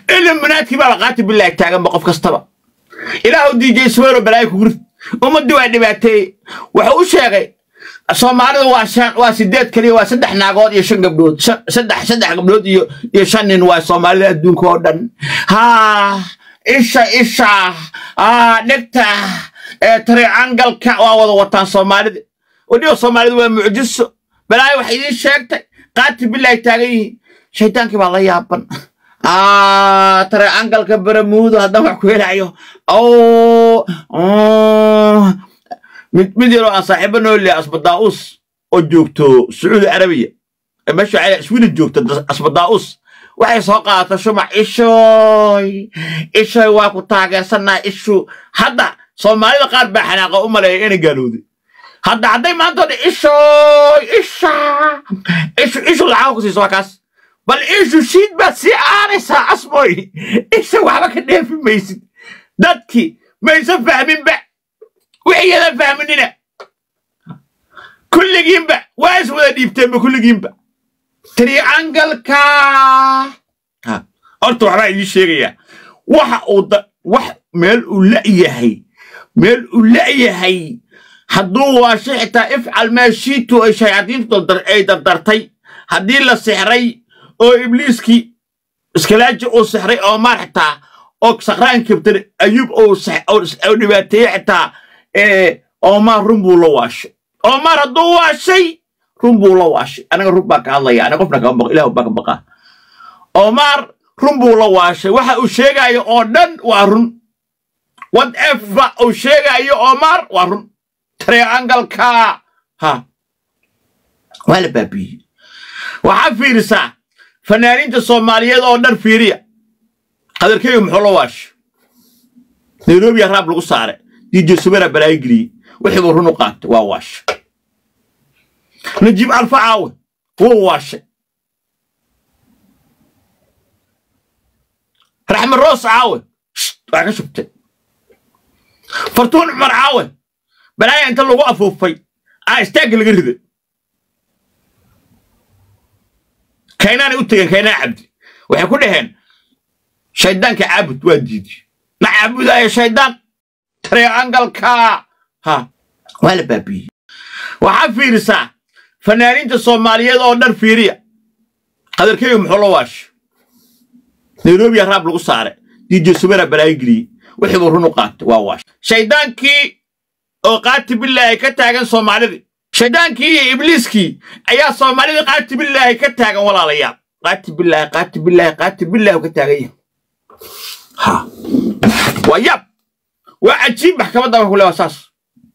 إلا مناتي بقى قاتل بالله تاجم بقف كستبا إلهو دي جي سويرو بلاي كورت ومدي واحد باتي وحوش يا غي Soomaalidu waa sideed kaliya waa saddex naagood iyo shan gabdhood saddex gabdhood iyo shan nin waa Soomaalida adduunka oo dhan isha dhigta triangle-ka waa wada wataan Soomaalida wadhiyo Soomaalidu waa mucjiso balaay wax idin sheegtay qaati billaay taagan yihiin shaytaankii baa la yaaban triangle-ka Bermuda haddaan wax ku helayo مديرو أصاحبنا اللي أصبداؤوس أجوكتو سعودي عربية ماشي على سويد جوكتو أصبداؤوس وحي سوقا تشمع إيشوي واكو تاقى سنة إيشو هذا صومالي قاد بحناقة أمالي إني قالوا دي هذا عدي ما أنتو دي إيشو العاوكو سي سواكاس بل إيشو شيد بس سيارسا أسموي إيشو وحبك النيل في ميسد دادكي ميسد فاهمين بقى وحي هذا فاهميننا كل جيمبا وايس ولا ديبتين بكل جيمبا تريانجل كا أرتو عراي دي شيريا وح ميل أولئي حدو واشيحتا افعل ما شيتو اي شياطين اي دردرتي هدين للسحري او إبليسكي اسكلاجي او سحري او مارحتا او سخران كبتر ايوب او نباتي حتا Omar rumbu lawash Omar haduu waa shay rumbu lawash anaga rubba ka hadlaya anaga qofna ka baqo ilaahu baqa Omar rumbu lawash waxa uu sheegayo oo dhan waa run whatever uu sheegayo Omar waa run triangle ka wala babi waxa fiirisa fanaaniinta Soomaaliyeed oo dhan fiiriya qadarkeeyo muxuu lawash Nairobi raab lagu saaray دي سوبر برايجلي وحبوا رنقات واش نجيب ألف عاون هو واش رحم الروس عاون وانا شفت فرتون عمر عاون بلاي انت اللي وقفوا في استاقل قريب كيناني قلت كينا عبدي وحيكون هين شيطان كعبد وديدي مع عبد يا شيطان triangle ka wala babi waxa fiirisa fanaaniinta Soomaaliyeed oo dhan fiiriya qadarkeeyo muxuu lawash Nairobi raab lagu saaray DJ Subera Balaygli wixii runuqaat waa wash shaydaankii oo qaati billahi ka taagan Soomaalida shaydaankii iyo Ibliiskii ayaa Soomaalida qaati billahi ka taagan walaalayaal qaati billahi ka taagan wayab وعجيب محكمة دابا كلها أساس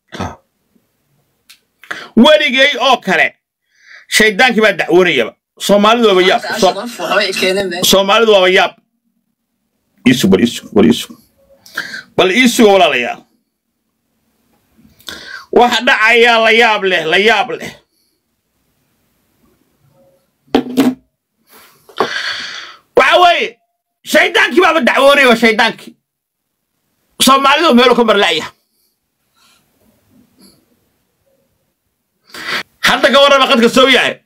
وريجي أو كره شيطان كبار دعوني بقى Soomaalidu waa yaab Soomaalidu waa yaab bal isu walaalayaal waxa dhacaya la yaab leh waxa way shaydaanki baa dacwoonay waa shaydaanki Soomaalidu meelo ka marlaaya hadda ka warama qadka soo yahay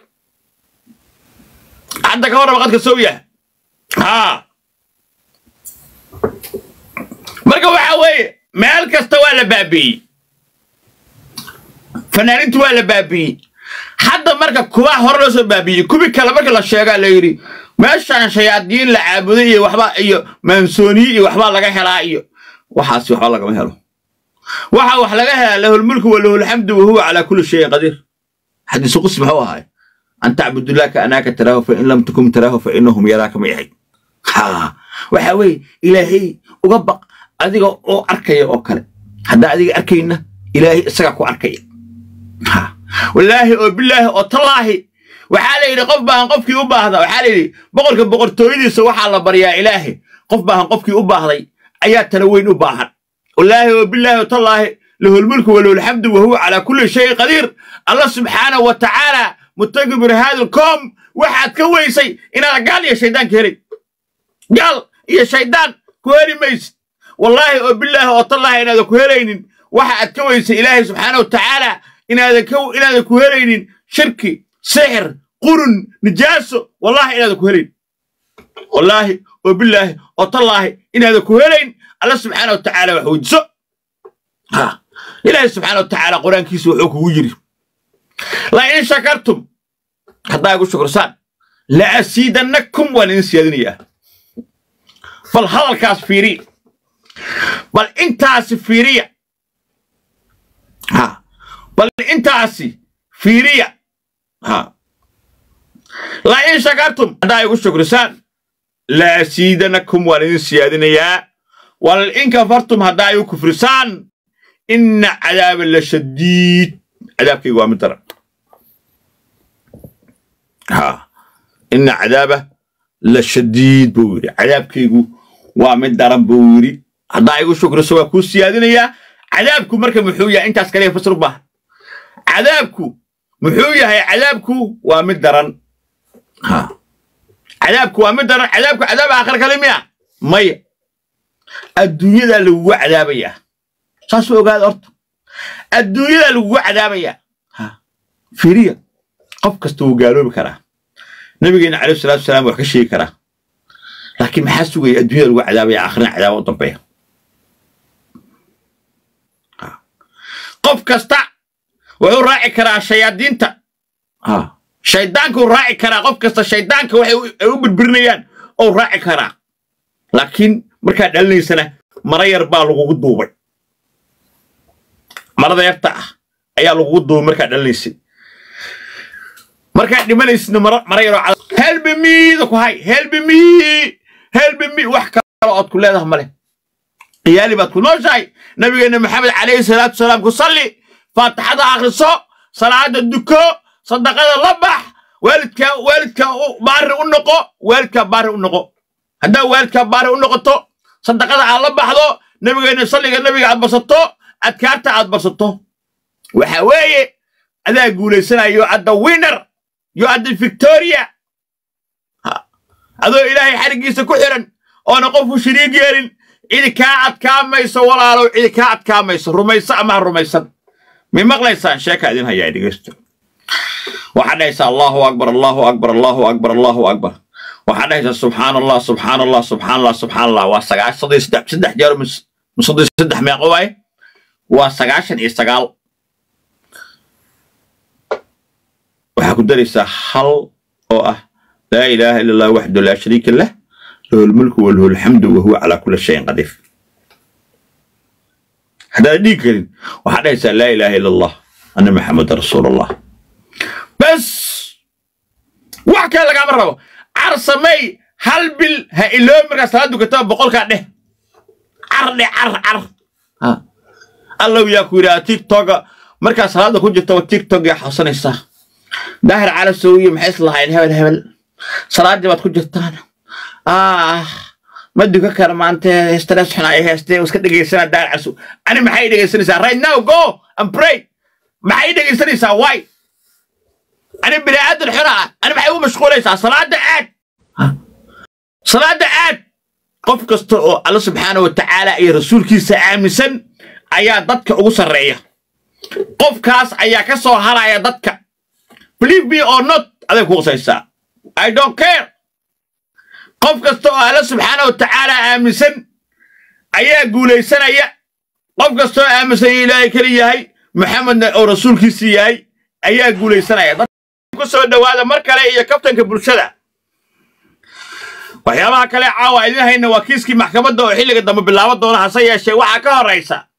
marka waxa way meel kasta waa la baabiyi fanaanintu waa la baabiyi hadda marka kuwa hor loo soo baabiyi kubi kala marka la sheega la yiri meeshan shayaadiin la caabudo iyo waxba iyo mansooni iyo waxba laga helaa iyo waxaas waxa laga helo waxa wax laga helaa lahu mulku wa lahu alhamdu wa huwa ala kulli shay qadir حديث قسم هو هاي أن تعبد الله كأنك تراه فإن لم تكن تراه فإنهم يراك معي وحوي إلهي وقبق أديك أو أركي أو كله هذا أديك أركينا إلهي سقك أركي والله وبالله وطلاه وحالي قف بها قفك أبا هذا وحالي بقر تويدي سواح على بريا إلهي قف بها قفك أبا هذا آيات تلوين أبا والله وبالله وطلاه له الملك وله الحمد وهو على كل شيء قدير الله سبحانه وتعالى متقبل هذا الكون واحد كويسي إن قال يا شيطان كريم قال يا شيطان كويري ميس والله وبالله وطلع إن هذا كويرين واحد كويسي إلهي سبحانه وتعالى إن هذا كويرين شركي سحر قرن نجاسه والله إن هذا كويرين والله وبالله وطلعه إن هذا كهلين الله سبحانه وتعالى وحوجسه ها إلهي سبحانه وتعالى قرآن كيسو وحوك ويجري لا إن شكرتم حتى يقول شكر سان لا أسيدنكم ولنسيادني فالهذا الكاس فيري بل انت فيرية ها بل انت فيرية ها لا إن شكرتم حتى يقول شكر سان لا أسيدنكم ولنسيادني ولئن كفرتم حتى يقول كفرسان إن عذاب لشديد عذابك يقوى من ترى ها إن عذابه لشديد بوري عذابك يقوى ومن درم بوري هذا يقول شكر سوا كوسيادين يا عذابكم مركب محوية أنت عسكرية فسر به عذابكم محوية هي عذابكم ومن درم ها عذابكم ومن درم عذابكم عذاب آخر كلمة مية الدنيا ذا اللي هو عذابية صاسو قال أرض الدنيا ذا اللي هو عذابية ها فيريا قف كستو قالوا بكرة نبينا عليه الصلاة والسلام وحكي شيء كرة لكن ما حسوا الدنيا اللي هو عذابية آخرنا عذاب وطبيعة قف كستا وهو راعي كرة الشياطين تا ها شيطانك راعي كرة قف كستا شيطانك وهو بالبرنيان أو راعي كرة لكن مركا دلني سنة مرير بالغو دوبي مرada yarta ayaa lagu duubay marka dhaliisay marka dhimanaysan marayro help me wax kale oo ku leedahay male iyali baad ku nooshay nabigeena maxamed alayhi salaatu salaam ku salli faatixada akhriso salaada duko sadaqada labax waalidka baari u noqo hada waalidka baari u noqoto sadaqada aan la baxdo nabigeena salliga nabiga abasato adkaarta aad barsato waxa weeye adaa guuleysanayo adda winner yo adda victoria adoo ilaahay xarigiisa ku xiran oo qof u shiriig yeelin idinka adkaamayso walaalo idinka adkaamayso rumaysa ama rumaysan mi maqlaysaan sheeka idin hayaa dhigeysto waxa dhaysa Allahu akbar Allahu akbar Allahu akbar Allahu akbar waxa dhaysa subhanallah subhanallah subhanallah subhanallah wa saddex jeer saddex meeqo way وسجاشن إستقال وحكون دريسا حل أو لا إله إلا الله وحده لا شريك له له الملك وله الحمد وهو على كل شيء قدير هذا ديكرين وحدا يسأل لا إله إلا الله أنا محمد رسول الله بس وحكى لك مرة عرسمي هل بال هإلهم رسالة كتاب بقول كده عر ها الله ياكورا تيك توك مركز صلاة كنت تو تيك توك يا حسن الصح داهر على السوية محيص الله يعني هبل صلاة دي ما تكون جتانا ما ادوك كرما انت استرس حنا يهستي وسكت دقيسنا داهر على السوية انا محايد دقيسنا right now go and pray محايد دقيسنا واي انا بلاد الحراء انا محايد مشغول صلاة دقات صلاة دقات قف كستو الله سبحانه وتعالى اي رسول كيسا عامسا ayaa dadka ugu sareeya qofkaas ayaa ka soo haraya dadka believe me or not aday ku qosaysa I don't care qof kasto oo Allah subhanahu wa ta'ala aaminsan ayaa guuleysanaya qof kasto oo aaminsan Ilaahay kaliya yahay Muhammad oo rasuulkiisa yahay ayaa guuleysanaya dadka ku soo dhawaada mar kale iyo kabtanka bulshada waxyaabaha kale caawa idin hayna waa kiiskii maxkamadda oo xilliga dambe bilaabo doona hase yeeshee waxa ka horeysa